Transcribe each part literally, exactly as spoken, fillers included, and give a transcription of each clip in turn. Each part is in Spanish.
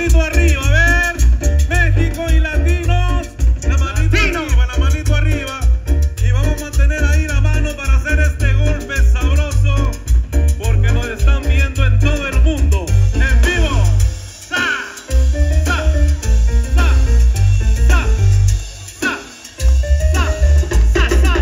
manito arriba, a ver. México y latinos. La manito arriba, la manito arriba. Y vamos a mantener ahí la mano para hacer este golpe sabroso. Porque nos están viendo en todo el mundo. En vivo. ¡Sa! ¡Sa! ¡Sa! ¡Sa! ¡Sa! ¡Sa! ¡Sa! ¡Sa!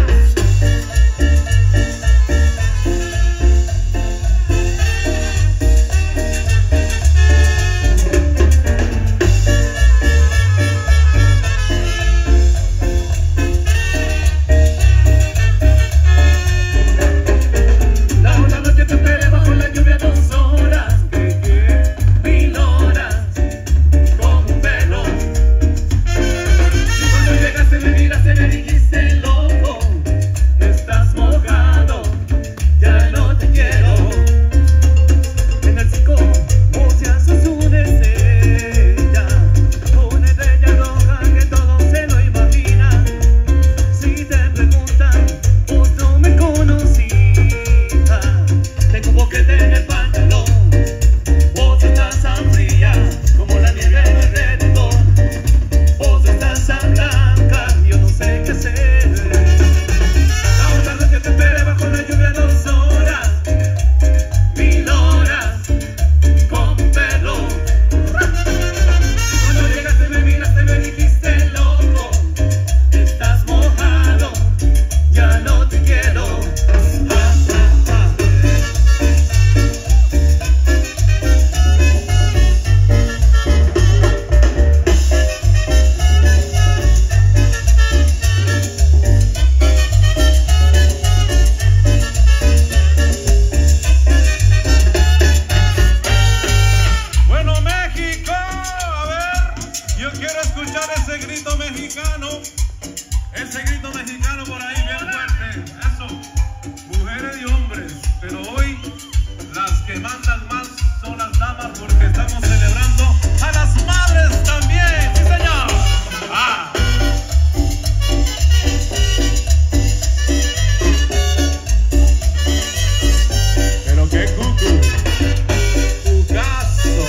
Ese grito mexicano por ahí bien fuerte. Eso, mujeres y hombres. Pero hoy las que mandan más son las damas porque estamos celebrando a las madres también. ¡Sí, señor! ¡Ah! Pero qué cucu. Cucazo.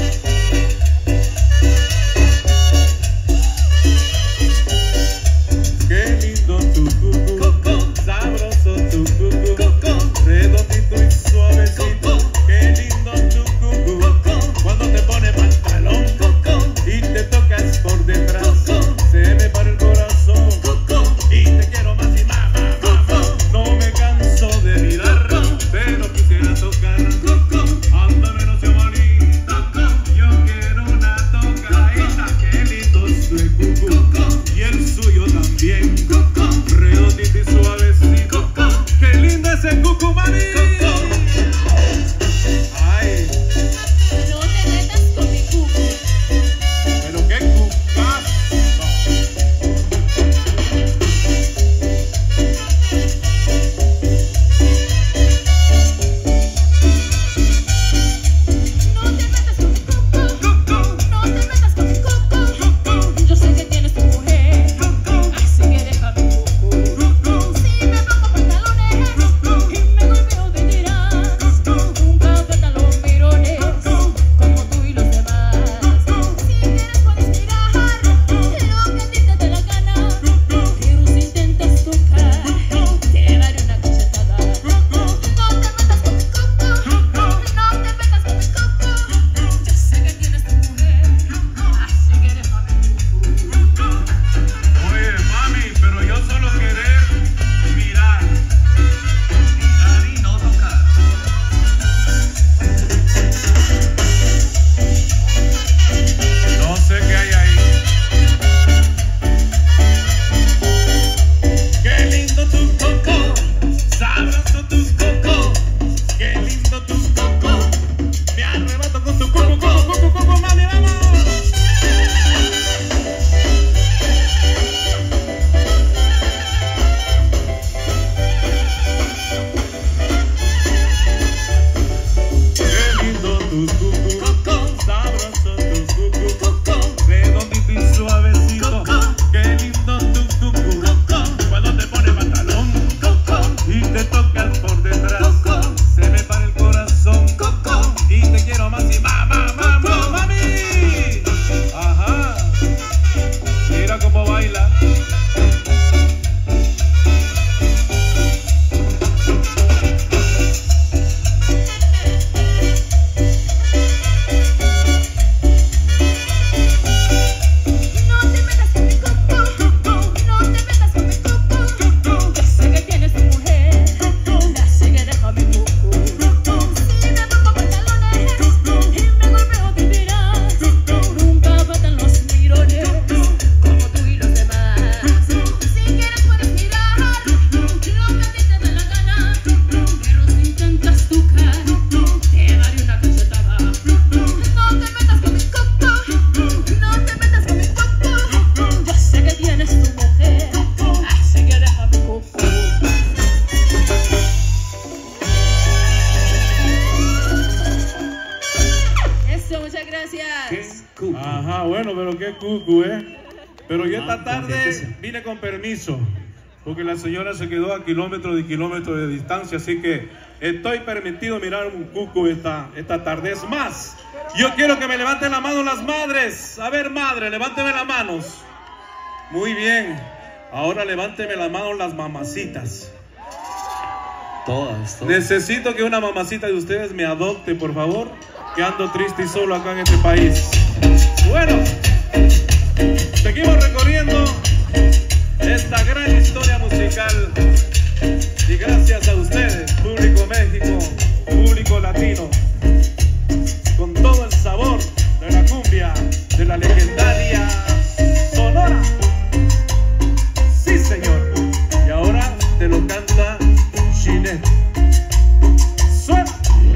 Qué lindo tu cucu, coco, sabroso tu cucu, coco, redondito y suavecito. Qué lindo tu cucu, coco, cuando te pones Gracias. Ajá, bueno, pero qué cucu, ¿eh? Pero yo esta tarde vine con permiso, porque la señora se quedó a kilómetros y kilómetros de distancia, así que estoy permitido mirar un cucu esta, esta tarde. Es más, yo quiero que me levanten la mano las madres. A ver, madre, levánteme las manos. Muy bien. Ahora levánteme las manos las mamacitas. Todas, todas. Necesito que una mamacita de ustedes me adopte, por favor, que ando triste y solo acá en este país. Bueno, seguimos recorriendo esta gran historia musical y gracias a ustedes, público México, público latino, con todo el sabor de la cumbia de la legendaria Sonora. Sí, señor. Y ahora te lo canta Ginette. Suena.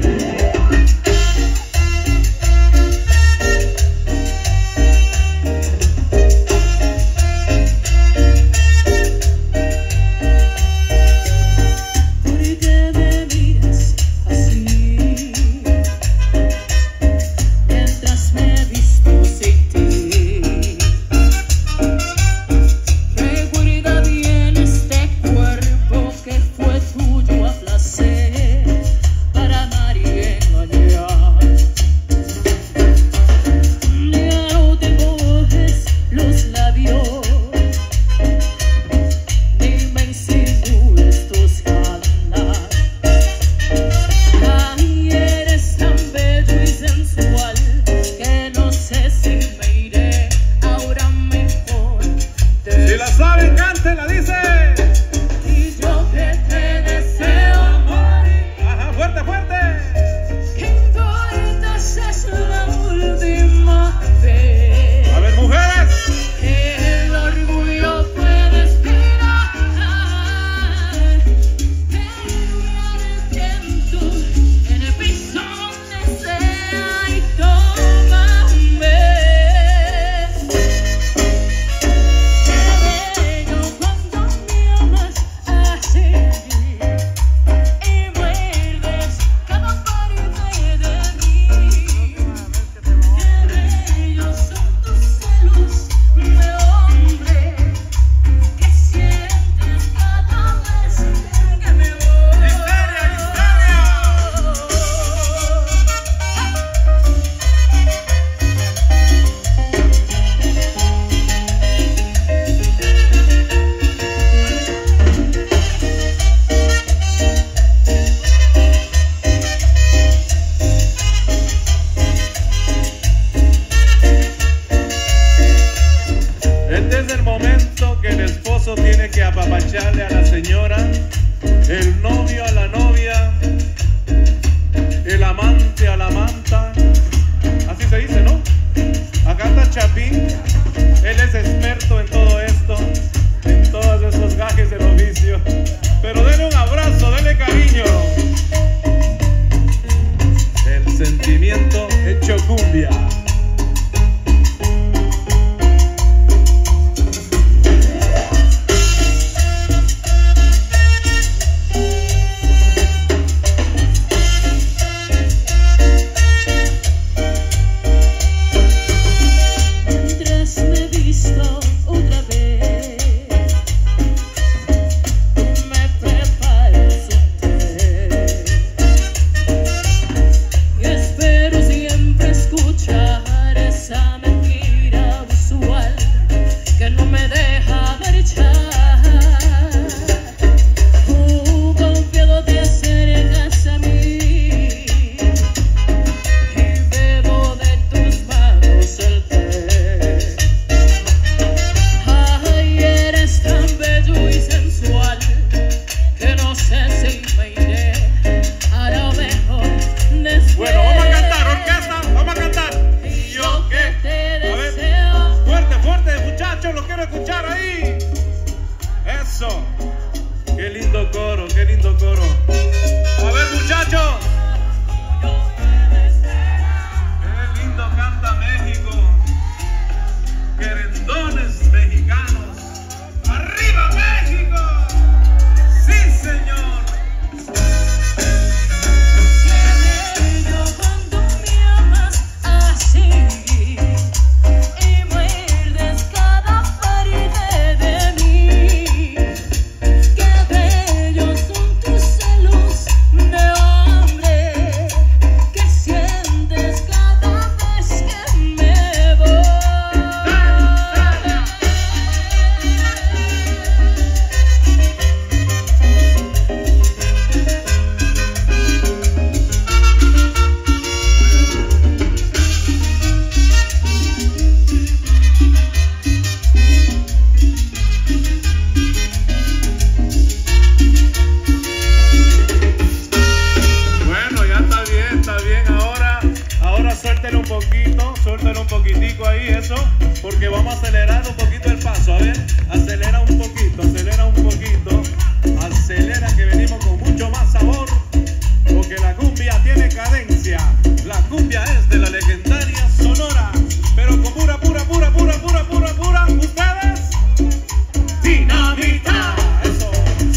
Apapacharle a la señora, el novio a la novia, el amante a la manta, así se dice, ¿no? Acá está Chapín, él es experto en todo esto, en todos esos gajes del oficio, pero denle un abrazo, denle cariño. El sentimiento hecho cumbia. Sing. poquitico, suéltalo un poquitico ahí, eso, porque vamos a acelerar un poquito el paso. A ver, acelera un poquito, acelera un poquito, acelera que venimos con mucho más sabor, porque la cumbia tiene cadencia. La cumbia es de la legendaria Sonora, pero con pura, pura, pura, pura, pura, pura, pura, ustedes, dinamita. Eso.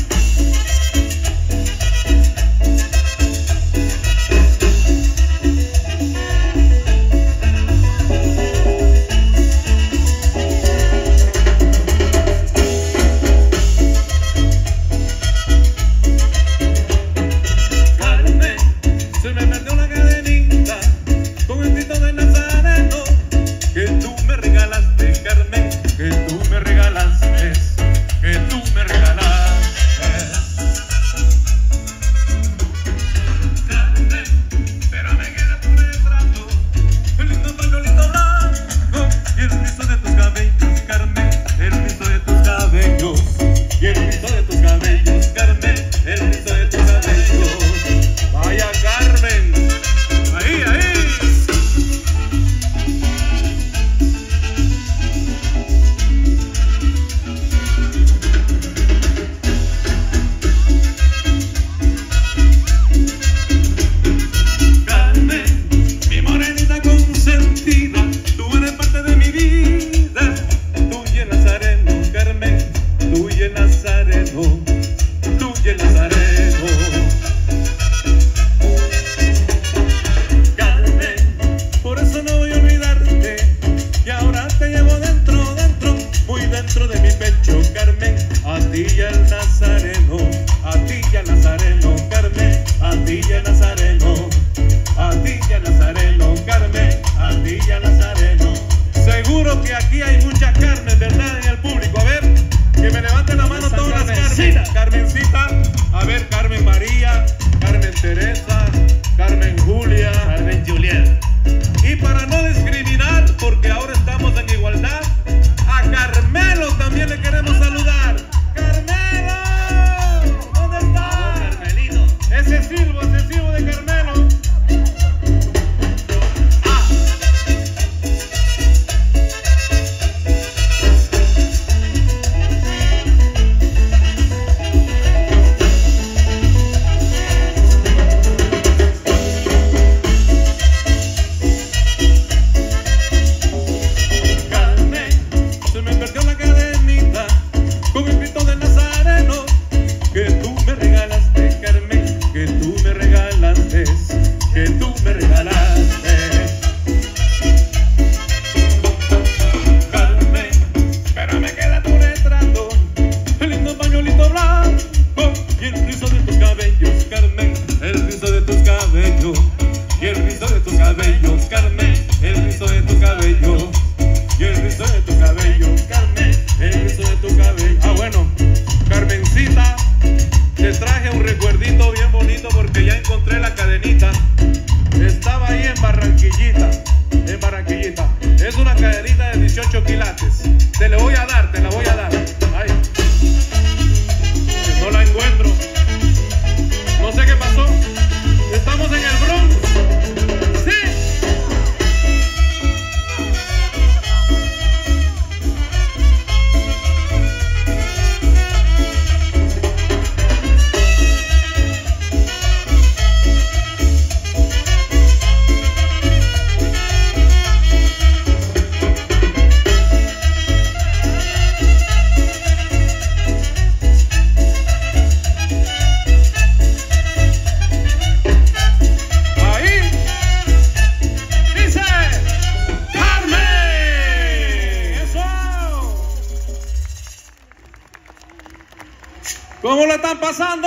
¿Cómo lo están pasando?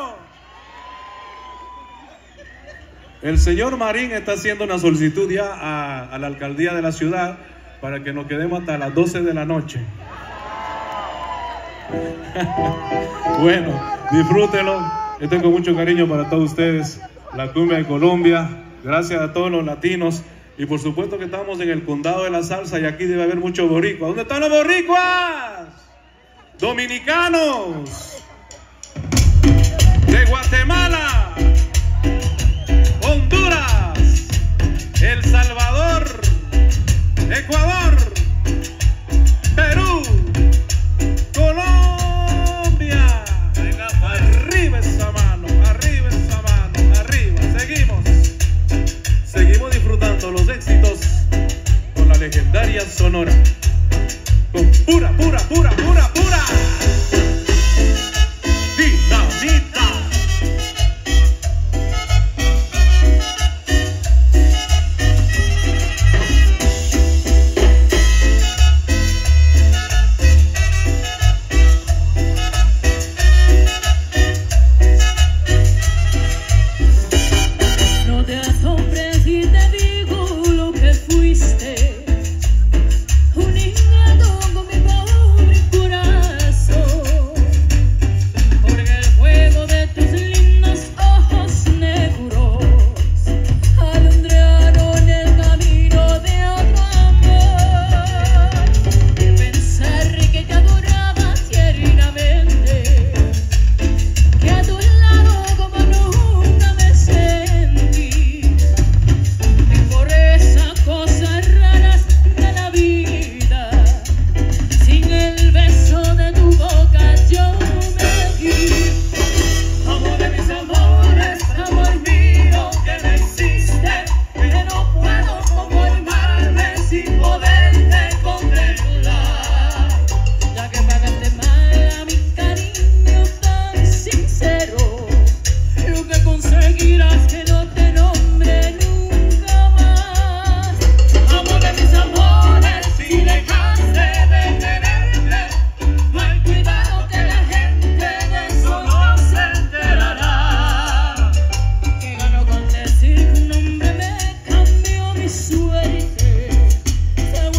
El señor Marín está haciendo una solicitud ya a, a la alcaldía de la ciudad para que nos quedemos hasta las doce de la noche. Bueno, disfrútenlo. Esto es con mucho cariño para todos ustedes. La cumbia de Colombia. Gracias a todos los latinos. Y por supuesto que estamos en el condado de la salsa y aquí debe haber muchos boricuas. ¿Dónde están los boricuas? Dominicanos. De Guatemala, Honduras, El Salvador, legendaria Sonora. Con pura, pura, pura, pura, pura dinamita. No te asombres si te digo lo que fuiste, un niño con mi pobre corazón, porque el fuego de tus lindos ojos negros alumbraron el camino de otro amor. Y pensar que te adoraba tiernamente, que a tu lado como nunca me sentí, y por esas cosas raras de la vida, sin el beso de tu boca yo me di. Amor de mis amores, amor mío que no existe, que no puedo conformarme sin poderte contemplar, ya que pagaste mal a mi cariño tan sincero. Lo que conseguirás que no te nombre nunca más. Amor de mis amores, si dejaste de quererme, no hay cuidado que la gente de eso no se enterará. Que gano con decir que un hombre me cambió mi suerte, se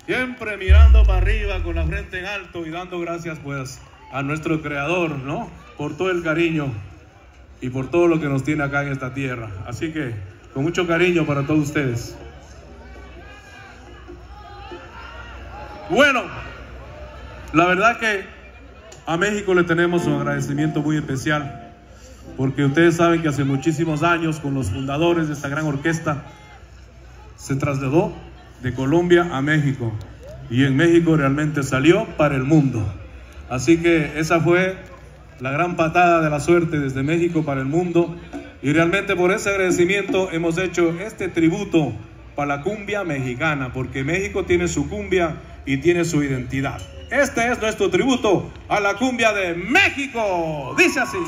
siempre mirando para arriba con la frente en alto y dando gracias pues a nuestro Creador, ¿no? Por todo el cariño y por todo lo que nos tiene acá en esta tierra. Así que con mucho cariño para todos ustedes. Bueno, la verdad que a México le tenemos un agradecimiento muy especial, porque ustedes saben que hace muchísimos años, con los fundadores de esta gran orquesta, se trasladó de Colombia a México, y en México realmente salió para el mundo. Así que esa fue la gran patada de la suerte, desde México para el mundo, y realmente por ese agradecimiento hemos hecho este tributo para la cumbia mexicana, porque México tiene su cumbia y tiene su identidad. Este es nuestro tributo a la cumbia de México. Dice así.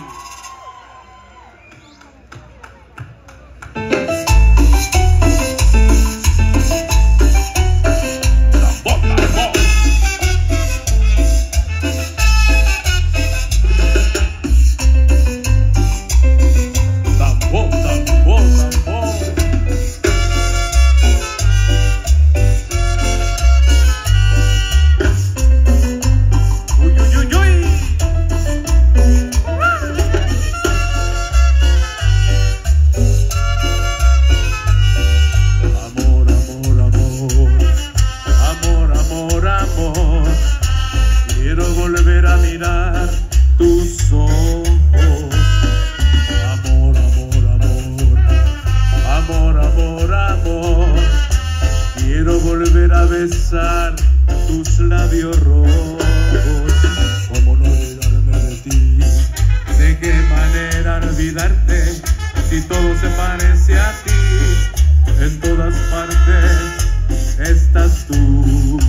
Tus labios rojos, cómo no olvidarme de ti, de qué manera olvidarte, si todo se parece a ti, en todas partes estás tú.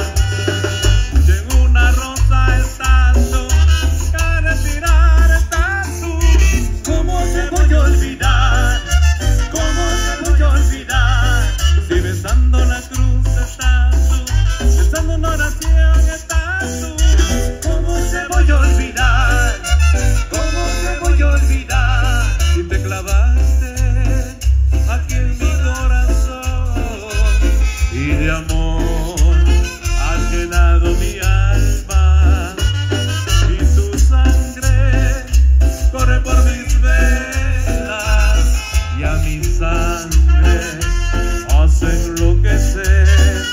En una rosa estás tú, cada respirar estás tú, ¿cómo te voy a olvidar? ¿Cómo te voy a olvidar? Si besando la cruz estás tú, pensando en oración estás tú, ¿cómo te voy a olvidar? ¿Cómo te voy a olvidar? Si te clavaste aquí en mi corazón y de amor has llenado mi alma y tu sangre corre por mis venas y a mi sangre hace enloquecer.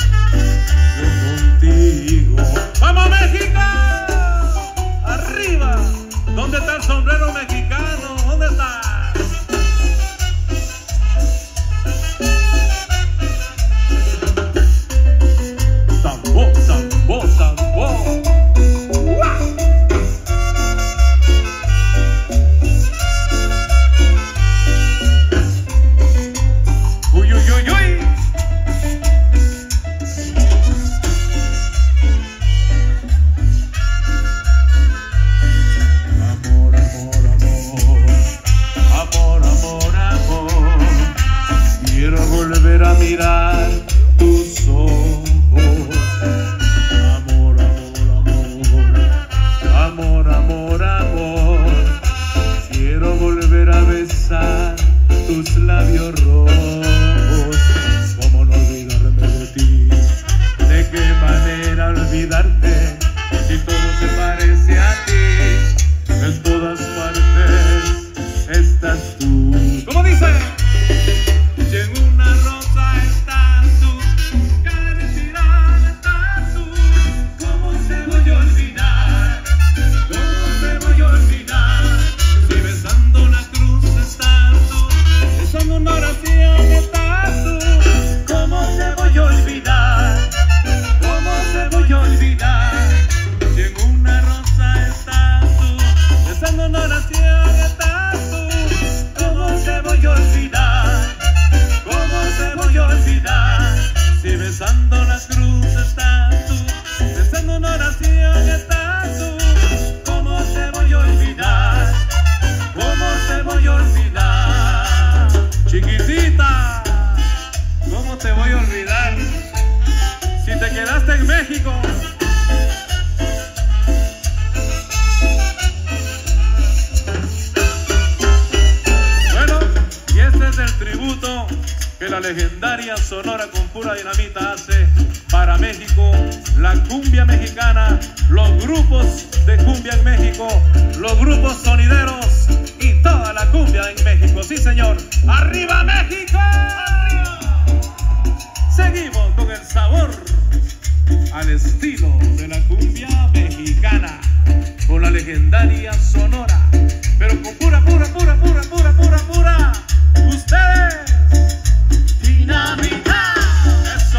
¡Vamos México! ¡Arriba! ¿Dónde está el sombrero mexicano? ¿Dónde está? Tambo, tambo, tambo. ¡Wow! ¡Uy, uy, uy, uy! Volver a mirar tus ojos, amor, amor, amor, amor, amor, amor. Quiero volver a besar tus labios rojos, cómo no olvidarme de ti, de qué manera olvidarte, si todo se parece a ti, en todas partes estás tú. ¿Cómo dice? En una rosa estás tú, cada respirar estás tú, ¿cómo te voy a olvidar? ¿Cómo te voy a olvidar? Si besando la cruz estás tú, besando una oración estás tú, ¿cómo te voy a olvidar? ¿Cómo te voy a olvidar? Si en una rosa estás tú, besando una oración estás tú, ¿cómo te voy a olvidar? ¿Cómo te voy a olvidar? Si besando la cruz estás tú, besando una oración estás tú, ¿cómo te voy a olvidar? ¿Cómo te voy a olvidar? Chiquitita, ¿cómo te voy a olvidar? Si te quedaste en México. Bueno, y este es el tributo que la legendaria Sonora con Pura Dinamita hace para para México, la cumbia mexicana, los grupos de cumbia en México, los grupos sonideros y toda la cumbia en México. Sí, señor. ¡Arriba México! ¡Arriba! Seguimos con el sabor al estilo de la cumbia mexicana, con la legendaria Sonora, pero con pura, pura, pura, pura, pura, pura, pura. Ustedes, dinamita. Eso.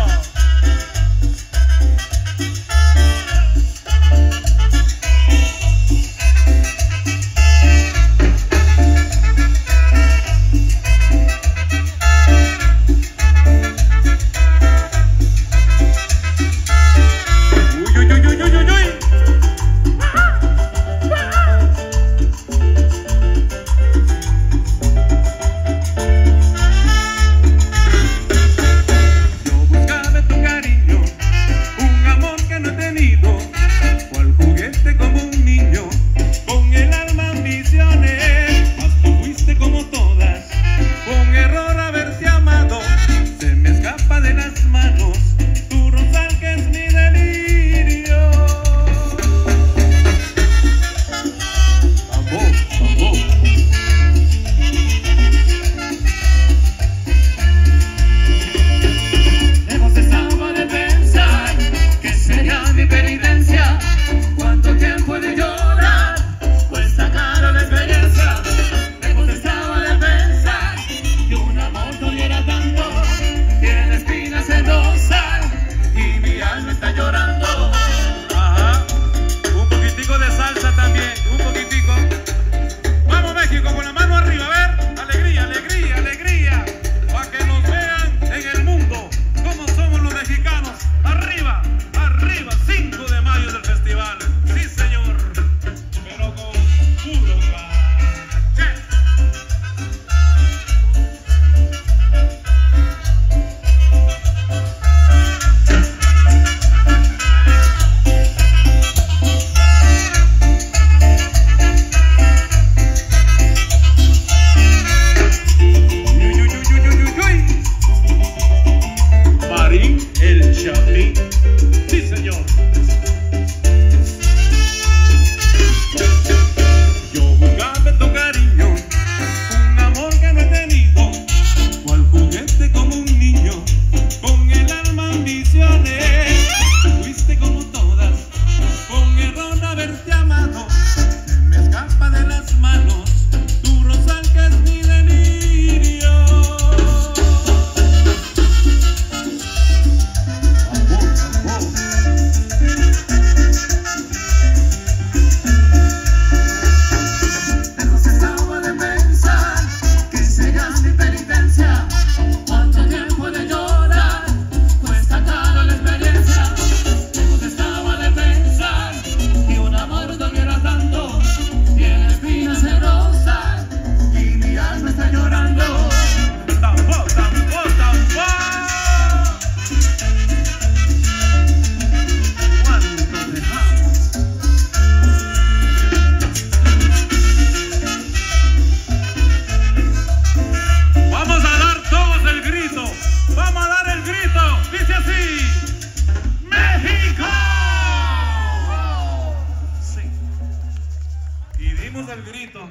El grito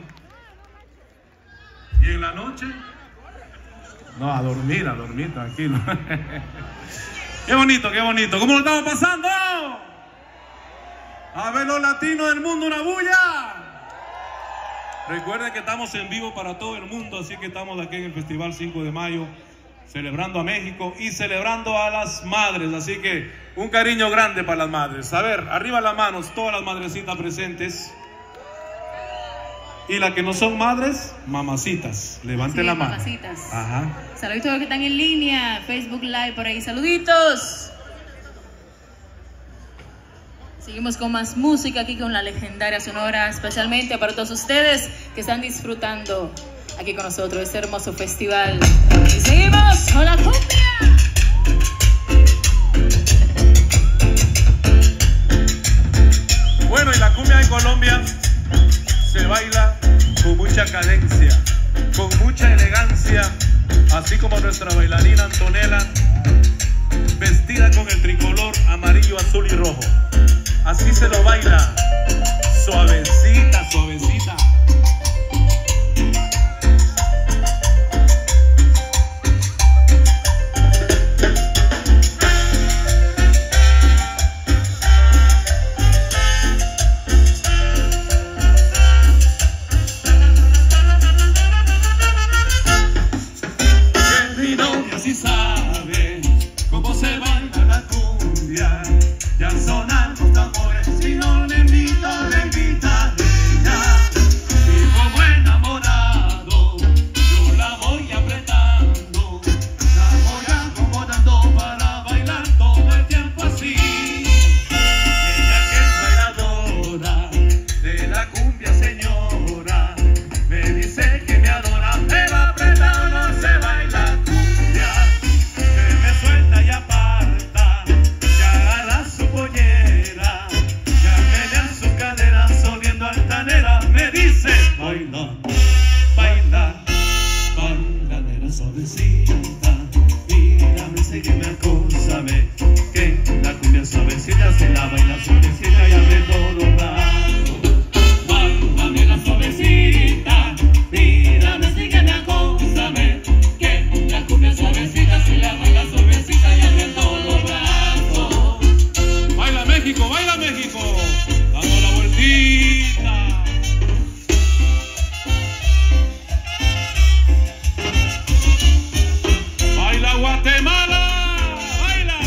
y en la noche no, a dormir, a dormir, tranquilo. Qué bonito, qué bonito. ¿Cómo lo estamos pasando? A ver los latinos del mundo, una bulla. Recuerden que estamos en vivo para todo el mundo, así que estamos aquí en el Festival cinco de mayo celebrando a México y celebrando a las madres, así que un cariño grande para las madres. A ver, arriba las manos, todas las madrecitas presentes. Y las que no son madres, mamacitas. Levanten sí, la mano. Mamacitas. Ajá. Saluditos a los que están en línea, Facebook Live por ahí. Saluditos. Seguimos con más música aquí con la legendaria Sonora, especialmente para todos ustedes que están disfrutando aquí con nosotros este hermoso festival. Y seguimos con la cumbia. Bueno, y la cumbia en Colombia se baila con mucha cadencia, con mucha elegancia, así como nuestra bailarina Antonella, vestida con el tricolor cumbia, ya sonan los tambores, si no le invito, le invitaré ya. Y como enamorado, yo la voy apretando, la voy acomodando para bailar todo el tiempo así. Ella que es bailadora de la cumbia, señora, me dice que me adora, pero apretado no se baila cumbia, que me suelta y aparta, que agarra su pollera, que menea su cadera, subiendo altanera, me dice baila, baila, baila nena suavecita, mírame, sígueme, acósame, que la cumbia suavecita se la baila suavecita y abre todos los brazos. Baila nena suavecita, mírame, sígueme, acósame, que la cumbia suavecita se la baila suavecita y abre todos los brazos. Baila México, baila México, dando la vueltita. Baila Guatemala, baila.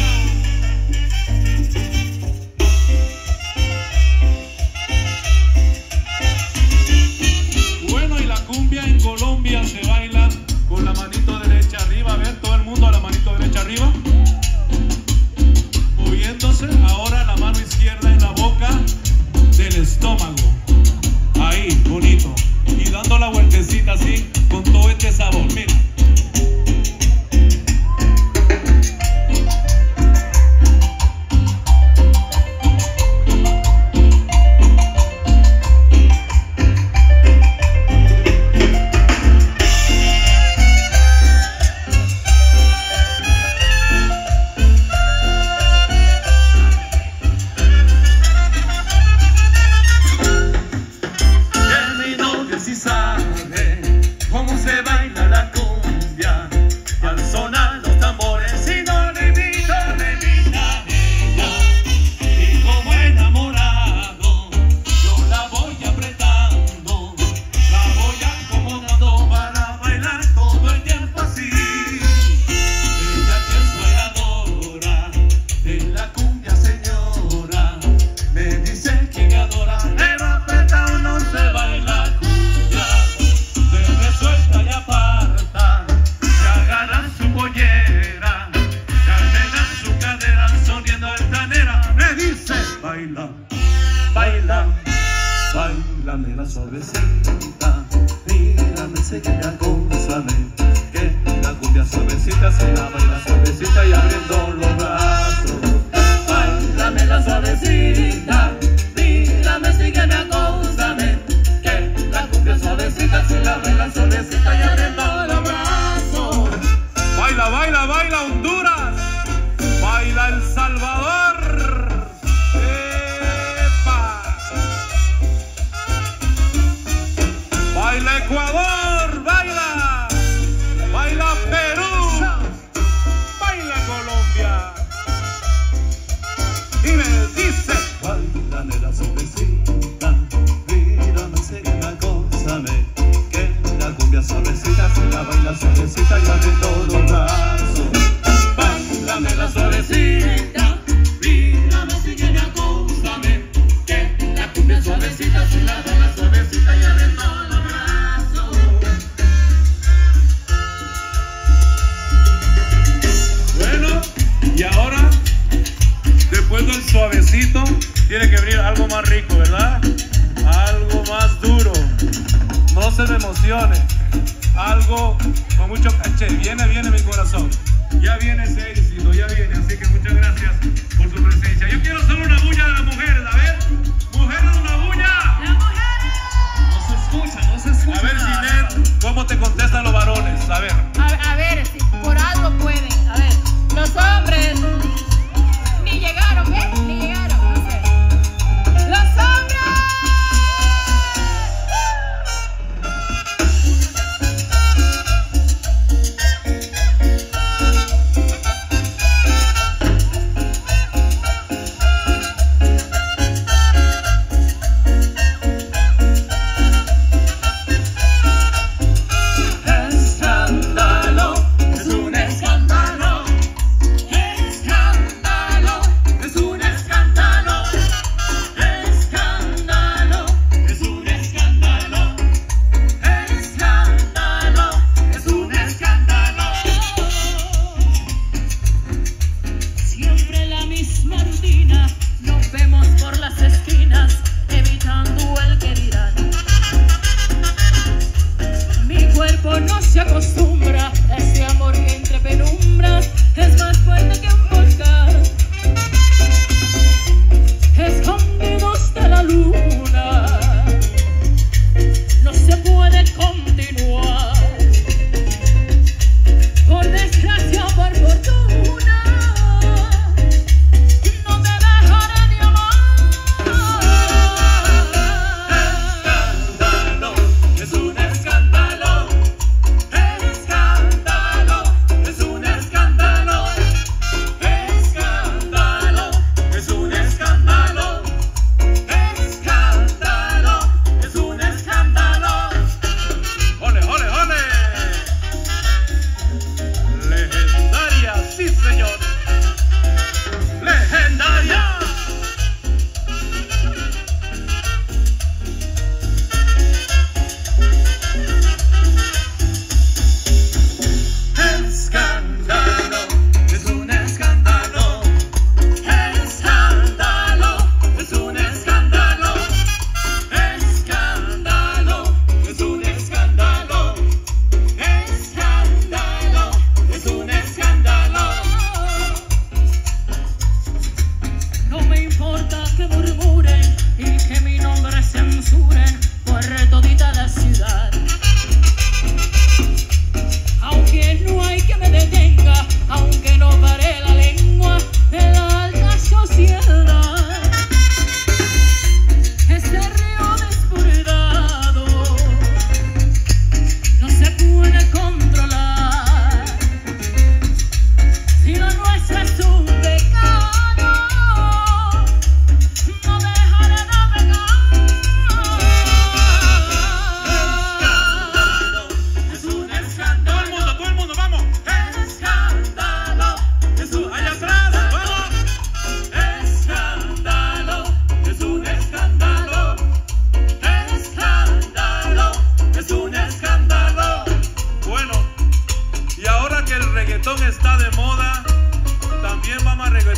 Bueno, y la cumbia en Colombia se baila con la manito derecha arriba. A ver, todo el mundo a la manito derecha arriba. Moviéndose, ahora la mano izquierda en la boca del estómago. Ahí, bonito. Y dando la vueltecita así, con todo este sabor. Mira. Que mi novia sí sabe cómo se baila la cumbia, y al sonar los tambores, si no le invito, le invitaré ella. Y como enamorado, yo la voy apretando, la voy acomodando para bailar todo el tiempo así. Ella que es bailadora de la cumbia, señora, me dice que me adora, pero apretado no se baila cumbia, se me suelta y aparta, que agarra su pollera, que almena su cadera, sonriendo altanera, me dice baila, baila, baila nena suavecita, mírame, sígueme, acósame, que la cumbia suavecita se la baila suavecita y abriendo los brazos. Baila nena suavecita, mírame, sígueme, acósame, que la cumbia suavecita se la baila suavecita y abriendo los brazos. Baila, baila, baila Honduras, baila El Salvador, ¡epa! Baila Ecuador, baila, baila Perú, baila Colombia, y me dice, Baila nena suavecita, mírame, sígueme, acósame, que la cumbia suavecita se la baila suavecita y abriendo los brazos. Baila nena suavecita, mírame, sígueme, acósame, que la cumbia suavecita se la baila suavecita y abriendo los brazos. bueno, y ahora, después del suavecito, tiene que venir algo más rico, ¿verdad? Algo más duro, no se me emocione, algo con mucho caché, viene, viene mi corazón, ya viene ese éxito, ya viene, así que muchas gracias por su presencia. Yo quiero solo una bulla de las mujeres, a ver, mujeres, una bulla. No se escucha, no se escucha. A ver, Ginette, ¿cómo te contestan los varones? A ver. A, a ver, si por algo pueden. A ver, los hombres ni llegaron, ¿eh? Ni llegaron, no sé. ¡Los hombres!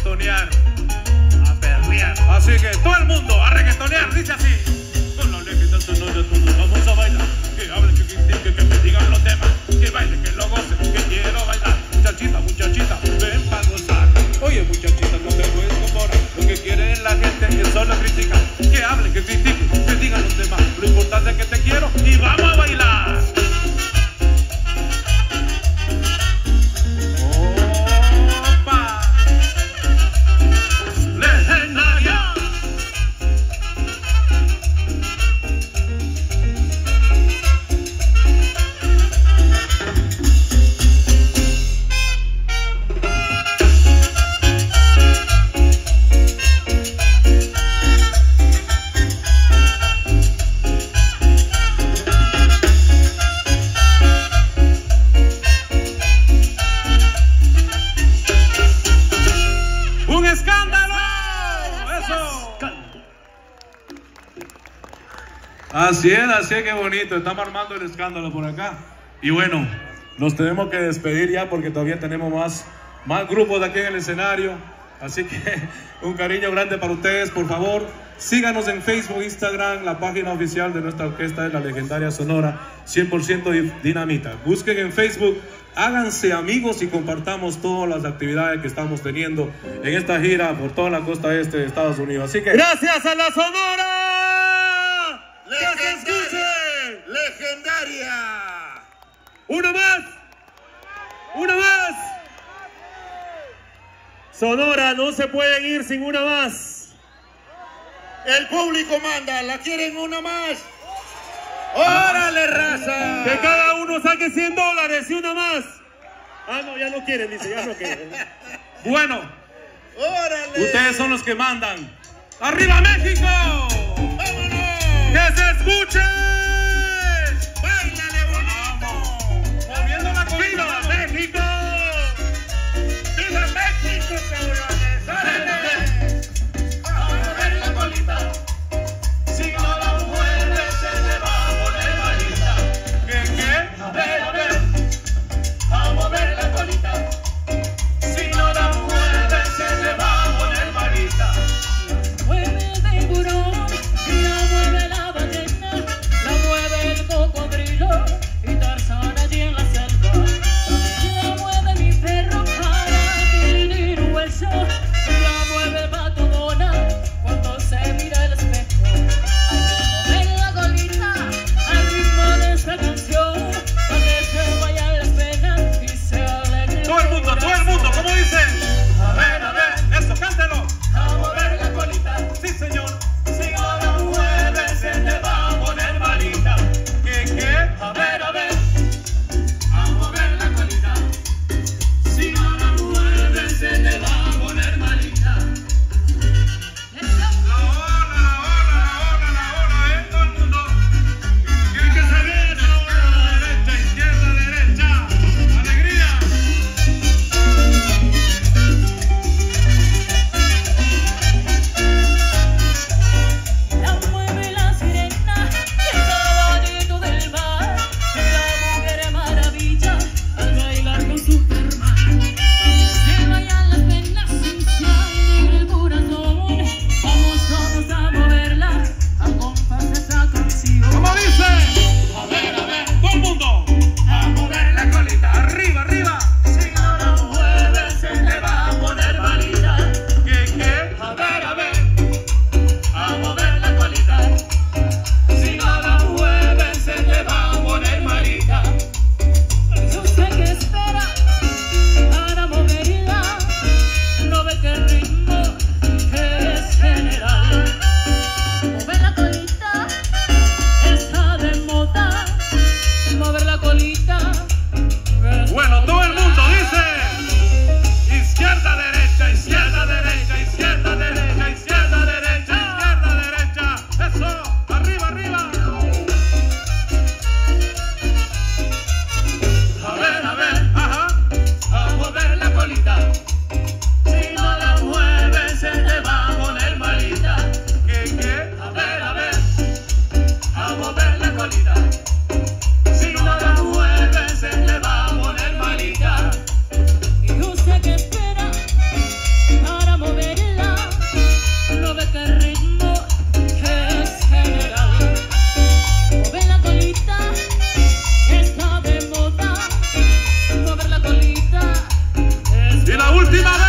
reggaetonear, a perrear. Así que todo el mundo a reggaetonear, dice así. Con la lejita sonora todos vamos a bailar. Que hablen, que critiquen, que me digan los temas. Que bailen, que lo gocen, que quiero bailar. Muchachita, muchachita, ven pa' gozar. Oye, muchachita, no te puedes comparar. Lo que quiere la gente es solo criticar. Que hablen, que critiquen, que digan los temas. Lo importante es que te quiero y vamos a bailar. Opa, legendaria. Así es, así es, qué bonito. Estamos armando el escándalo por acá. Y bueno, nos tenemos que despedir ya porque todavía tenemos más, más grupos de aquí en el escenario. Así que un cariño grande para ustedes. Por favor, síganos en Facebook, Instagram. La página oficial de nuestra orquesta es la legendaria Sonora cien por ciento Dinamita. Busquen en Facebook, háganse amigos y compartamos todas las actividades que estamos teniendo en esta gira por toda la costa este de Estados Unidos. Así que gracias a la Sonora. Legendaria, legendaria. Una más, una más. Sonora, no se pueden ir sin una más. El público manda, ¿la quieren una más? ¡Órale, raza! Que cada uno saque cien dólares y una más. Ah, no, ya no quieren, dice, ya no quieren. Bueno, ¡órale! Ustedes son los que mandan. ¡Arriba México! ¡Vámonos! ¡Que se escuche! ¡Báilale bonito! ¡Moviendo la colina! ¡Viva México! ¡Viva México, cabrones! ¡Órale! Vamos a mover la colita. Si no la muerde, se le va a poner malita. ¿Qué, qué? A ver, a ver. Vamos a mover la colita. Si no la muerde, se le va a poner malita. Mueve el tiburón, la mueve la ballena, la última